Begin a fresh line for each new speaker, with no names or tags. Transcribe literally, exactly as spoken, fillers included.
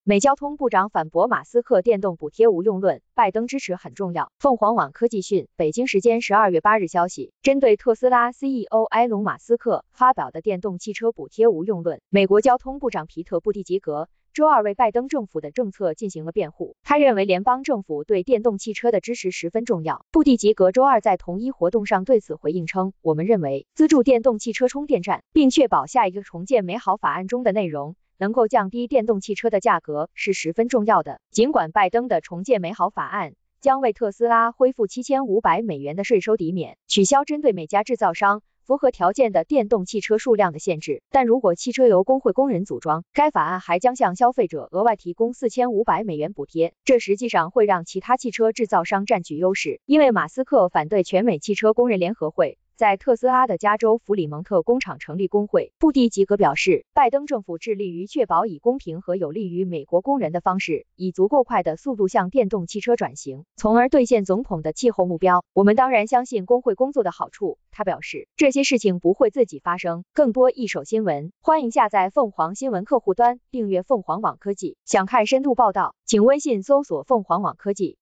美交通部长反驳马斯克电动补贴无用论，拜登支持很重要。凤凰网科技讯，北京时间十二月八日消息，针对特斯拉 C E O 埃隆·马斯克发表的电动汽车补贴无用论，美国交通部长皮特·布蒂吉格周二为拜登政府的政策进行了辩护。他认为联邦政府对电动汽车的支持十分重要。布蒂吉格周二在同一活动上对此回应称，我们认为资助电动汽车充电站，并确保下一个重建美好法案中的内容能够降低电动汽车的价格是十分重要的。尽管拜登的重建美好法案将为特斯拉恢复七千五百美元的税收抵免，取消针对每家制造商符合条件的电动汽车数量的限制，但如果汽车由工会工人组装，该法案还将向消费者额外提供四千五百美元补贴。这实际上会让其他汽车制造商占据优势，因为马斯克反对全美汽车工人联合会在特斯拉的加州弗里蒙特工厂成立工会。布蒂吉格表示，拜登政府致力于确保以公平和有利于美国工人的方式，以足够快的速度向电动汽车转型，从而兑现总统的气候目标。我们当然相信工会工作的好处，他表示，这些事情不会自己发生。更多一手新闻，欢迎下载凤凰新闻客户端，订阅凤凰网科技。想看深度报道，请微信搜索凤凰网科技。